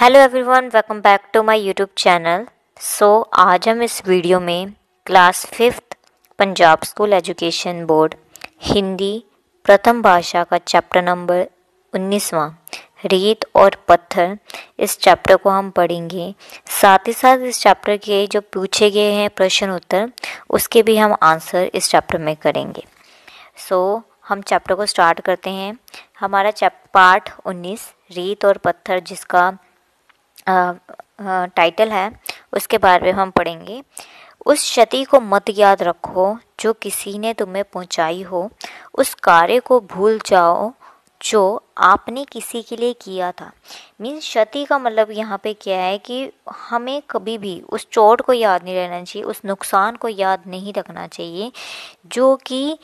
Hello everyone, welcome back to my YouTube channel. आज हम इस वीडियो में class 5th Punjab school education board Hindi प्रथम भाषा का चैप्टर नंबर 19वां रेत और पत्थर, इस चैप्टर को हम पढ़ेंगे। साथ ही साथ इस चैप्टर के जो पूछे गए हैं प्रश्न उत्तर, उसके भी हम आंसर इस चैप्टर में करेंगे। हम चैप्टर को स्टार्ट करते हैं। हमारा पार्ट 19 रेत और पत्थर, जिसका टाइटल है, उसके बारे में हम पढ़ेंगे। उस क्षति को मत याद रखो जो किसी ने तुम्हें पहुंचाई हो, उस कार्य को भूल जाओ जो आपने किसी के लिए किया था। मीन्स क्षति का मतलब यहाँ पे क्या है कि हमें कभी भी उस चोट को याद नहीं रहना चाहिए, उस नुकसान को याद नहीं रखना चाहिए जो कि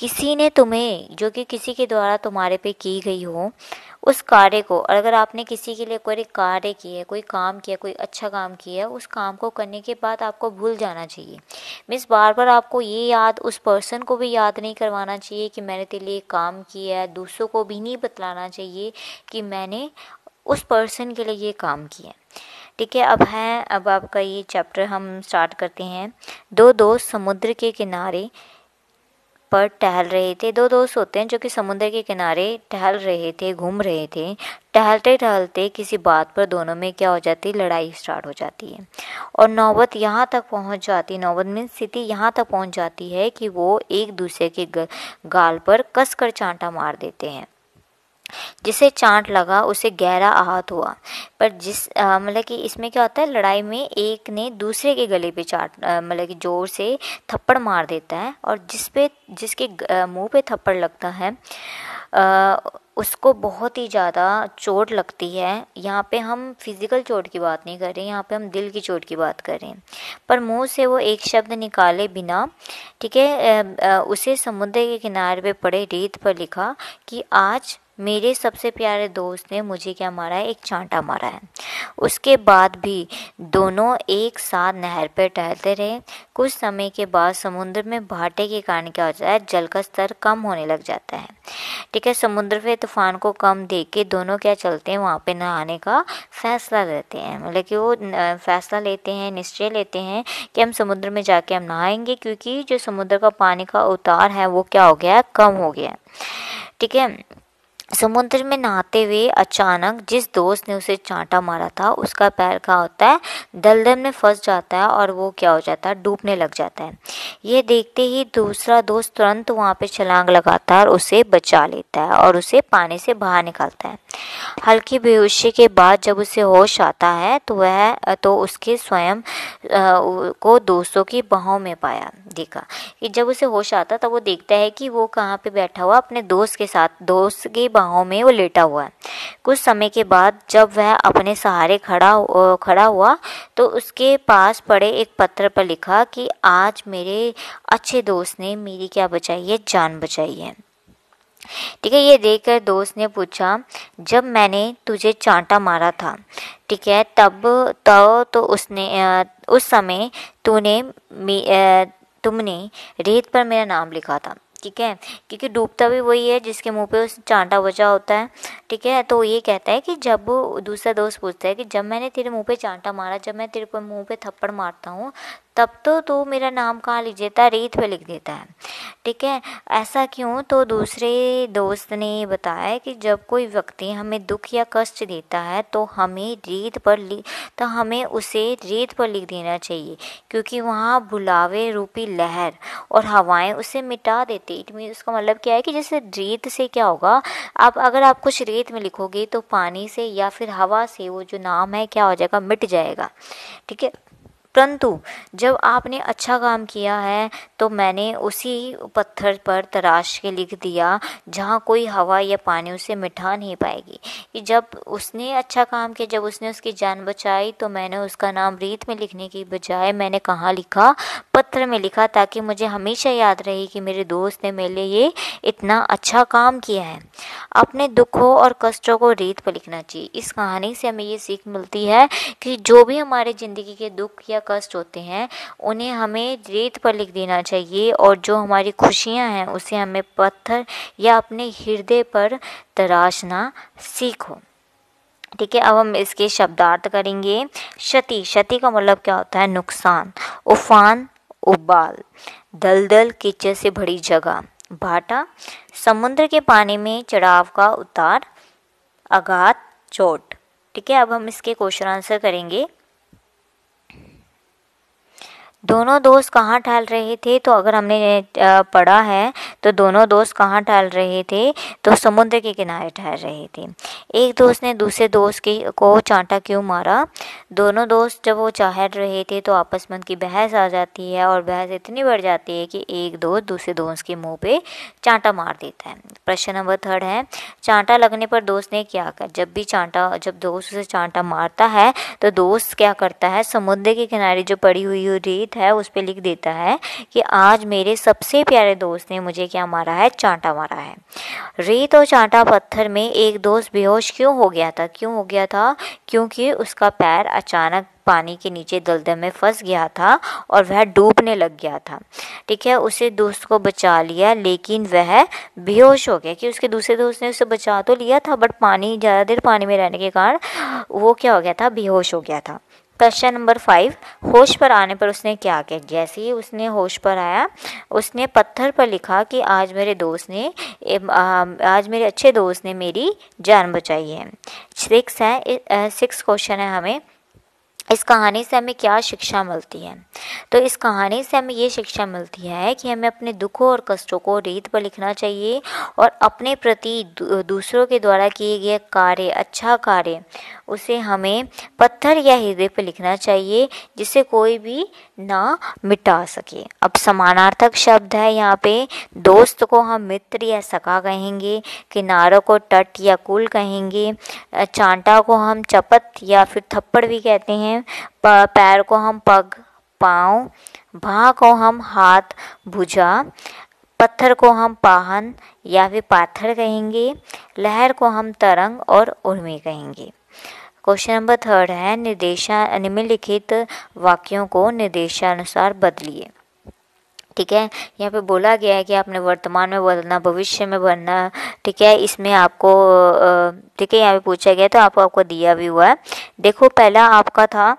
किसी के द्वारा तुम्हारे पे की गई हो। उस कार्य को, अगर आपने किसी के लिए कोई कार्य किया, कोई काम किया, कोई अच्छा काम किया, उस काम को करने के बाद आपको भूल जाना चाहिए। मीन्स बार बार आपको ये याद, उस पर्सन को भी याद नहीं करवाना चाहिए कि मैंने तेरे लिए काम किया है। दूसरों को भी नहीं बतलाना चाहिए कि मैंने उस पर्सन के लिए ये काम किया। ठीक है, अब आपका ये चैप्टर हम स्टार्ट करते हैं। दो दोस्त समुद्र के किनारे पर टहल रहे थे। दो दोस्त होते हैं जो कि समुद्र के किनारे टहल रहे थे, घूम रहे थे। टहलते टहलते किसी बात पर दोनों में क्या हो जाती है, लड़ाई स्टार्ट हो जाती है। और नौबत यहाँ तक पहुँच जाती, नौबत में स्थिति यहाँ तक पहुँच जाती है कि वो एक दूसरे के गाल पर कसकर चांटा मार देते हैं। जिसे चांट लगा उसे गहरा आहत हुआ। पर मतलब कि इसमें क्या होता है, लड़ाई में एक ने दूसरे के गले पे मतलब कि जोर से थप्पड़ मार देता है, और जिसके मुंह पे थप्पड़ लगता है उसको बहुत ही ज़्यादा चोट लगती है। यहाँ पे हम फिजिकल चोट की बात नहीं कर रहे, यहाँ पे हम दिल की चोट की बात कर रहे हैं। पर मुंह से वो एक शब्द निकाले बिना, ठीक है, उसे समुद्र के किनारे पे पड़े रेत पर लिखा कि आज मेरे सबसे प्यारे दोस्त ने मुझे क्या मारा है, एक चांटा मारा है। उसके बाद भी दोनों एक साथ नहर पर टहलते रहे। कुछ समय के बाद समुद्र में भाटे के कारण क्या हो जाता है, जल का स्तर कम होने लग जाता है। ठीक है, समुद्र में तूफान को कम देख के दोनों क्या चलते हैं, वहाँ पे नहाने का फैसला लेते हैं। मतलब कि वो फैसला लेते हैं, निश्चय लेते हैं कि हम समुद्र में जाके हम नहाएंगे, क्योंकि जो समुद्र का पानी का उतार है वो क्या हो गया है, कम हो गया है। ठीक है, समुद्र में नहाते हुए अचानक जिस दोस्त ने उसे चांटा मारा था, उसका पैर क्या होता है, दलदल में फंस जाता है और वो क्या हो जाता है, डूबने लग जाता है। ये देखते ही दूसरा दोस्त तुरंत वहाँ पे छलांग लगाता है और उसे बचा लेता है और उसे पानी से बाहर निकालता है। हल्की बेहोशी के बाद जब उसे होश आता है तो उसके स्वयं को दोस्तों की बाहों में पाया। देखा कि जब उसे होश आता तब वो देखता है कि वो कहाँ पे बैठा हुआ, अपने दोस्त के साथ, दोस्त की बाहों में वो लेटा हुआ है। कुछ समय के बाद जब वह अपने सहारे खड़ा हुआ तो उसके पास पड़े एक पत्थर पर लिखा कि आज मेरे अच्छे दोस्त ने मेरी क्या बचाई है, जान बचाई है। ठीक है, ये देखकर दोस्त ने पूछा, जब मैंने तुझे चांटा मारा था, ठीक है, तो उस समय तुमने रेत पर मेरा नाम लिखा था। ठीक है, क्योंकि डूबता भी वही है जिसके मुंह पे उस चांटा बचा होता है। ठीक है, तो ये कहता है कि जब दूसरा दोस्त पूछता है कि जब मैंने तेरे मुंह पे चांटा मारा, जब मैं तेरे मुंह पे थप्पड़ मारता हूँ, तब तो तू मेरा नाम कहाँ लिख देता है, रेत पे लिख देता है। ठीक है, ऐसा क्यों? तो दूसरे दोस्त ने बताया कि जब कोई व्यक्ति हमें दुख या कष्ट देता है तो हमें उसे रेत पर लिख देना चाहिए, क्योंकि वहाँ बुलावे रूपी लहर और हवाएं उसे मिटा देती। उसका मतलब क्या है कि जैसे रेत से क्या होगा, अगर आप कुछ रेत में लिखोगे तो पानी से या फिर हवा से वो जो नाम है क्या हो जाएगा, मिट जाएगा। ठीक है, परंतु जब आपने अच्छा काम किया है तो मैंने उसी पत्थर पर तराश के लिख दिया जहाँ कोई हवा या पानी उसे मिटा नहीं पाएगी। कि जब उसने अच्छा काम किया, जब उसने उसकी जान बचाई, तो मैंने उसका नाम रेत में लिखने की बजाय मैंने कहाँ लिखा, पत्थर में लिखा, ताकि मुझे हमेशा याद रहे कि मेरे दोस्त ने मेरे लिए ये इतना अच्छा काम किया है। अपने दुखों और कष्टों को रेत पर लिखना चाहिए। इस कहानी से हमें ये सीख मिलती है कि जो भी हमारे ज़िंदगी के दुख या कष्ट होते हैं उन्हें हमें रेत पर लिख देना चाहिए, और जो हमारी खुशियां हैं उसे हमें पत्थर या अपने हृदय पर तराशना सीखो। ठीक है, अब हम इसके शब्दार्थ करेंगे। क्षति, क्षति का मतलब क्या होता है? नुकसान। उफान, उबाल। दलदल, कीचड़ से भरी जगह। भाटा, समुद्र के पानी में चढ़ाव का उतार। आघात, चोट। ठीक है, अब हम इसके क्वेश्चन आंसर करेंगे। दोनों दोस्त कहाँ टहल रहे थे? तो अगर हमने पढ़ा है तो दोनों दोस्त कहाँ टहल रहे थे? तो समुद्र के किनारे टहल रहे थे। एक दोस्त ने दूसरे दोस्त को चांटा क्यों मारा? दोनों दोस्त जब वो टहल रहे थे तो आपस में उनकी बहस आ जाती है और बहस इतनी बढ़ जाती है कि एक दोस्त दूसरे दोस्त के मुंह पे चांटा मार देता है। प्रश्न नंबर 3 है, चांटा लगने पर दोस्त ने क्या किया? जब दोस्त उसे चांटा मारता है तो दोस्त क्या करता है? समुद्र के किनारे जो पड़ी हुई रेत है उस पे लिख देता है कि आज मेरे सबसे प्यारे दोस्त ने मुझे क्या मारा है? चांटा मारा है। रेत और चांटा पत्थर में एक दोस्त बेहोश क्यों हो गया था? क्यों हो गया था? क्योंकि उसका पैर अचानक पानी के नीचे दलदल में फंस गया था और वह डूबने लग गया था। ठीक है, उसे दोस्त को बचा लिया लेकिन वह बेहोश हो गया कि उसके दूसरे दोस्त ने उसे बचा तो लिया था बट ज़्यादा देर पानी में रहने के कारण वो क्या हो गया था? बेहोश हो गया था। क्वेश्चन नंबर 5, होश पर आने पर उसने क्या किया? जैसे ही उसने होश पर आया उसने पत्थर पर लिखा कि आज मेरे अच्छे दोस्त ने मेरी जान बचाई है। 6 क्वेश्चन है हमें, इस कहानी से हमें क्या शिक्षा मिलती है? तो इस कहानी से हमें ये शिक्षा मिलती है कि हमें अपने दुखों और कष्टों को रेत पर लिखना चाहिए और अपने प्रति दूसरों के द्वारा किए गए कार्य, अच्छा कार्य, उसे हमें पत्थर या हृदय पर लिखना चाहिए जिसे कोई भी ना मिटा सके। अब समानार्थक शब्द है यहाँ पे। दोस्त को हम मित्र या सखा कहेंगे, किनारों को तट या कुल कहेंगे, चांटा को हम चपत या फिर थप्पड़ भी कहते हैं, पैर को हम पग, पाँव, भा को हम हाथ, भुजा, पत्थर को हम पाहन या फिर पाथर कहेंगे, लहर को हम तरंग और उर्मी कहेंगे। क्वेश्चन नंबर 3 है, निम्नलिखित वाक्यों को निर्देशानुसार बदलिए। ठीक है, यहाँ पे बोला गया है कि आपने वर्तमान में बदलना, भविष्य में बनना। ठीक है, इसमें आपको ठीक है यहाँ पे पूछा गया तो आपको दिया भी हुआ है। देखो, पहला आपका था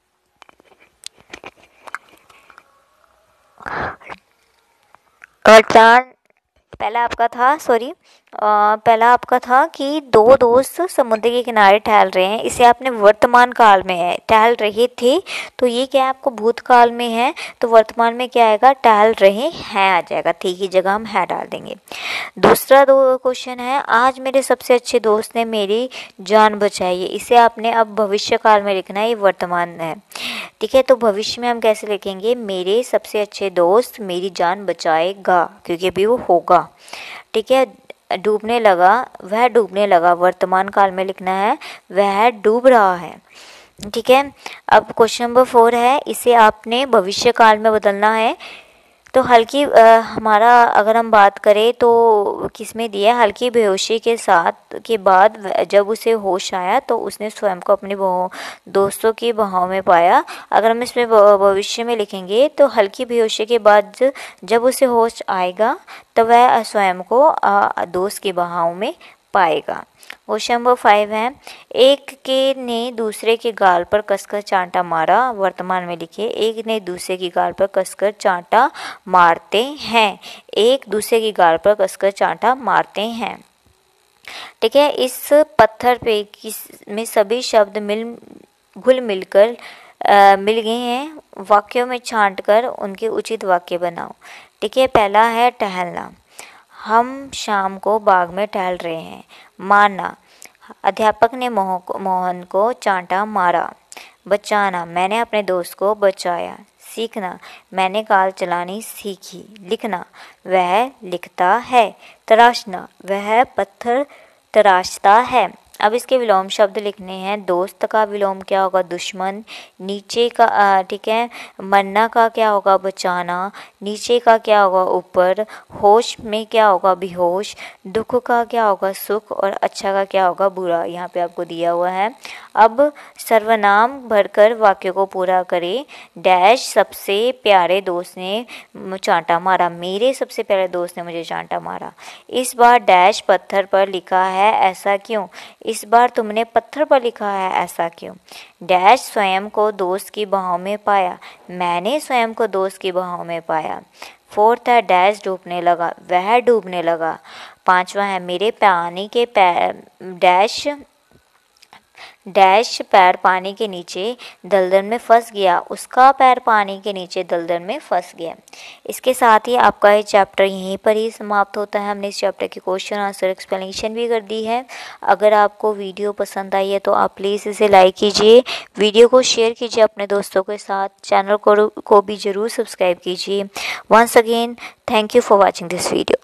पहला आपका था कि दो दोस्त समुद्र के किनारे टहल रहे हैं। इसे आपने वर्तमान काल में है, टहल रहे थे, तो ये क्या है? आपको भूतकाल में है तो वर्तमान में क्या आएगा? टहल रहे हैं आ जाएगा। ठीक की जगह हम है डाल देंगे। दूसरा क्वेश्चन है, आज मेरे सबसे अच्छे दोस्त ने मेरी जान बचाई है। इसे आपने अब भविष्य काल में लिखना है, ये वर्तमान है। ठीक है, तो भविष्य में हम कैसे लिखेंगे? मेरे सबसे अच्छे दोस्त मेरी जान बचाएगा, क्योंकि अभी वो होगा। ठीक है, डूबने लगा, वह डूबने लगा, वर्तमान काल में लिखना है, वह डूब रहा है। ठीक है, अब क्वेश्चन नंबर 4 है, इसे आपने भविष्य काल में बदलना है। तो हल्की हमारा अगर हम बात करें तो किसमें दिया? हल्की बेहोशी के बाद जब उसे होश आया तो उसने स्वयं को अपने दोस्तों की बाहों में पाया। अगर हम इसमें भविष्य में लिखेंगे तो हल्की बेहोशी के बाद जब उसे होश आएगा तो वह स्वयं को दोस्त की बाहों में पाएगा। क्वेश्चन नंबर 5 है, एक के ने दूसरे के गाल पर कसकर चांटा मारा। वर्तमान में लिखिए, एक ने दूसरे की गाल पर कसकर चांटा मारते हैं। एक दूसरे की गाल पर कसकर चांटा मारते हैं। ठीक है, इस पत्थर पे में सभी शब्द घुल मिलकर मिल गए हैं। वाक्यों में छांटकर उनके उचित वाक्य बनाओ। ठीक है, पहला है टहलना। हम शाम को बाग में टहल रहे हैं। मारना, अध्यापक ने मोहन को चांटा मारा। बचाना, मैंने अपने दोस्त को बचाया। सीखना, मैंने कार चलानी सीखी। लिखना, वह लिखता है। तराशना, वह पत्थर तराशता है। अब इसके विलोम शब्द लिखने हैं। दोस्त का विलोम क्या होगा? दुश्मन। नीचे का ठीक है, मरना का क्या होगा? बचाना। नीचे का क्या होगा? ऊपर। होश में क्या होगा? बेहोश। दुख का क्या होगा? सुख। और अच्छा का क्या होगा? बुरा। यहाँ पे आपको दिया हुआ है। अब सर्वनाम भरकर वाक्य को पूरा करें। डैश सबसे प्यारे दोस्त ने चांटा मारा। मेरे सबसे प्यारे दोस्त ने मुझे चांटा मारा। इस बार डैश पत्थर पर लिखा है, ऐसा क्यों? इस बार तुमने पत्थर पर लिखा है, ऐसा क्यों? डैश स्वयं को दोस्त की बाहों में पाया, मैंने स्वयं को दोस्त की बाहों में पाया। फोर्थ है डैश डूबने लगा, वह डूबने लगा। पांचवा है मेरे पानी के पैर डैश पैर पानी के नीचे दलदल में फंस गया, उसका पैर पानी के नीचे दलदल में फंस गया। इसके साथ ही आपका ये चैप्टर यहीं पर ही समाप्त होता है। हमने इस चैप्टर की क्वेश्चन आंसर एक्सप्लेनेशन भी कर दी है। अगर आपको वीडियो पसंद आई है तो आप प्लीज़ इसे लाइक कीजिए, वीडियो को शेयर कीजिए अपने दोस्तों के साथ, चैनल को भी ज़रूर सब्सक्राइब कीजिए। Once again thank you for watching this video.